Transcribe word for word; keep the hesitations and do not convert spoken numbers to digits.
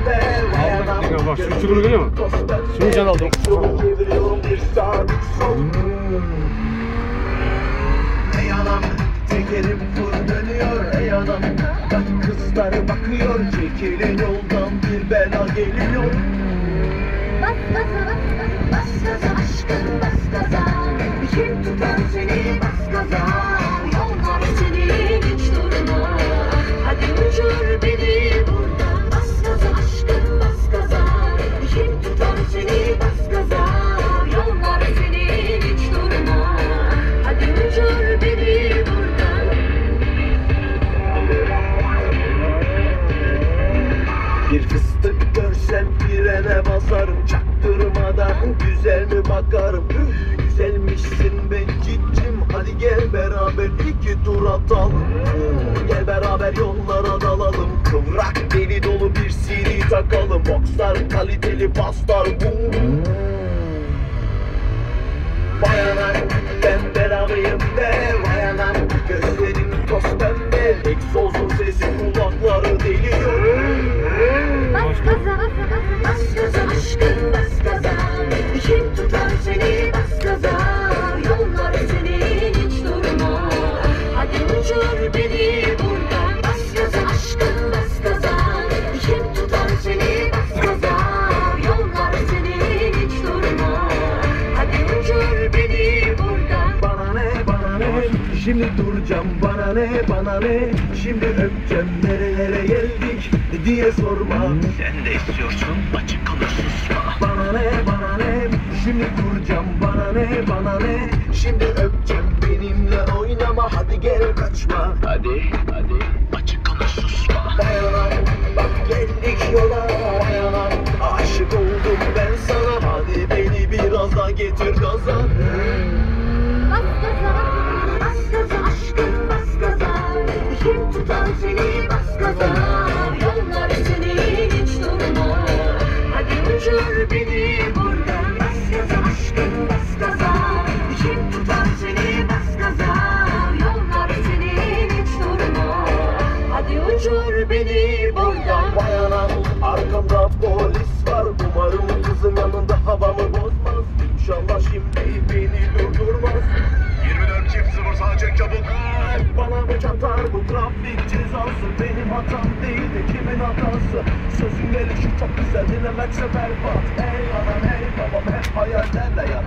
Aldım. Bak şu çukuru görüyor musun? Şunu can aldım. Ey anam, tekerim fır dönüyor. Ey anam, bak kızlar bakıyor. Çekilin yoldan, bir bela geliyor. Bas gaza, bas gaza, aşkım bas gaza. Kim tutar seni bas gaza. Yollar senin hiç durma. Hadi uçur beni buradan. Bas gaza, aşkım bas gaza. Kim tutar seni bas gaza. Yollar senin hiç durma. Hadi uçur beni buradan. Bir fıstık görsem frene basarım. Çaktırmadan güzel mi bakarım. Üf, güzelmişsin bencicim. Hadi gel beraber iki tur atalım. Gel beraber yollara dalalım. Kıvrak deli dolu bir C D takalım. Boxlar kaliteli paslar. Vay anam, ben belalıyım be. Vay anam, gözlerim toz pembe. Egzozun sesi kulakları deliyor. Bas gaza, bas gaza, aşkım bas gaza. Kim tutar seni bas gaza. Yollar senin hiç durma. Hadi uçur beni buradan. Bas gaza, aşkım bas gaza. Kim tutar seni bas gaza. Yollar senin hiç durma. Hadi uçur beni buradan. Bana ne, bana ne, şimdi duracağım. Bana ne, bana ne, şimdi öpeceğim. Nerelere geldik diye sorma. Sen de istiyorsun, açık kalır susma. Bana ne, bana ne, şimdi duracağım. Bana ne, bana ne, şimdi öpeceğim. Benimle oynama, hadi gel kaçma. Hadi, hadi, açık kalır susma. Dayanam, bak geldik yola. Dayanam, aşık oldum ben sana. Hadi beni biraz daha getir gaza. Bas gaza, bas gaza, aşkım bas gaza. Kim tutar seni bas gaza. Yollar senin hiç durma. Hadi uçur beni buradan. Bas gaza, aşkım bas gaza. Kim tutar seni bas gaza. Yollar senin hiç durma. Hadi uçur beni buradan. Vay anam, arkamda polis var. Umarım kızın yanında havamı bozmaz. İnşallah şimdi beni durdurmaz. Yirmi dört çift sıfır sağa çek çabuk. Bana mı çatar bu trafik cezası? Benim hatam değil de kimin hatası? Sözün gelişi çok güzel, dinlemekse berbat. Hey anam hey babam hep hayallerle yan.